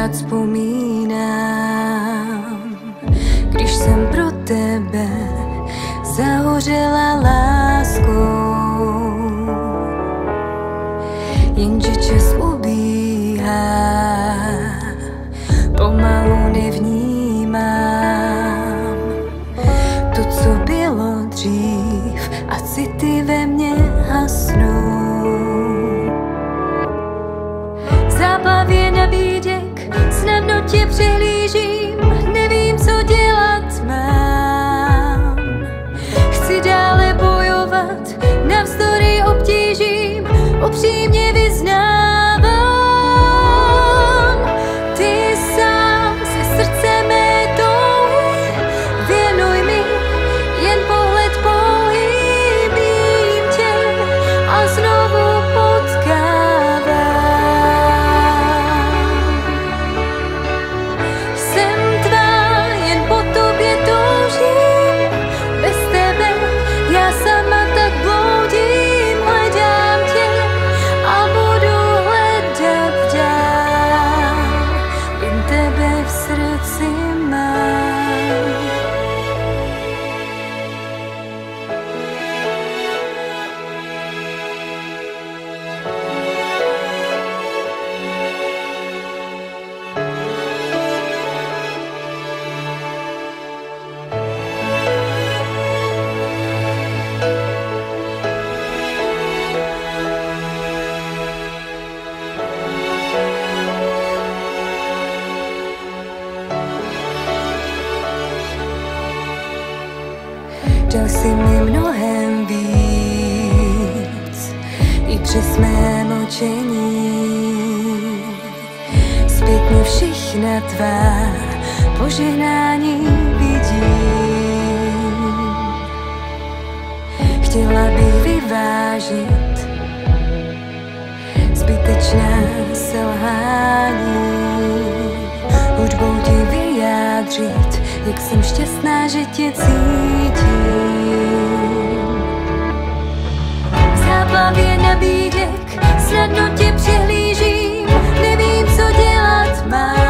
rád vzpomínám, když jsem pro tebe zahořela láskou. Jenže čas ubíhá, pomalu nevnímám to, co bylo dřív, a city ve mně hasnou. V záplavě nabídek snadno tě přehlížím, nevím, co dělat mám. Chci dále bojovat, navzdory obtížím, upřímně vyznávám. Ty sám si srdce mé touhy, věnuj mi jen pohled pouhý, mím tě a znovu potkávám. Jsem tvá, jen po tobě toužím, bez tebe já sama tak bloudím, hledám tě a budu hledat dál, jen tebe v srdci mám. Dal si mi mnohem víc, i přes mé mlčení. Zpětně všechna tvá požehnání vidím. Chtěla bych vyvážit zbytečná selhání, hudbou ti vyjádřit, jak jsem šťastná, že tě cítím. V záplavě nabídek snadno tě přehlížím, nevím, co dělat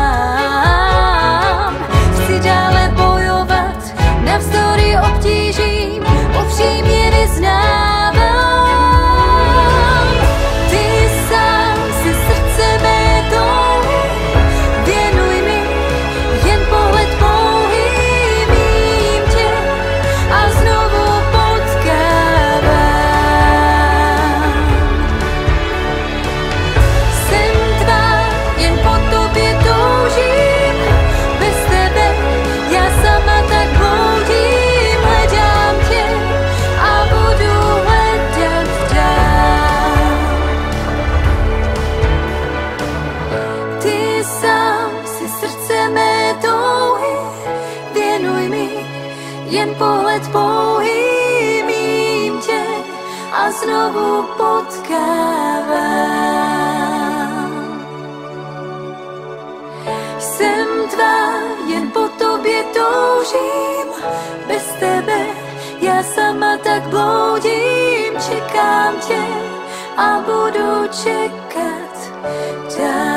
mám. Chci dále bojovat, navzdory obtížím, upřímně vyznávám. Ty sám si srdce mé touhy, věnuj mi jen pohled pouhý, mím tě a znovu potkávám. Jsem tvá, jen po tobě toužím, bez tebe já sama tak bloudím, hledám tě a budu hledat dál. Ty sám si srdce mé touhy, věnuj mi jen pohled pouhý, mím tě a znovu potkávám. Jsem tvá, jen po tobě toužím, bez tebe já sama tak bloudím, čekám tě a budu čekat dál.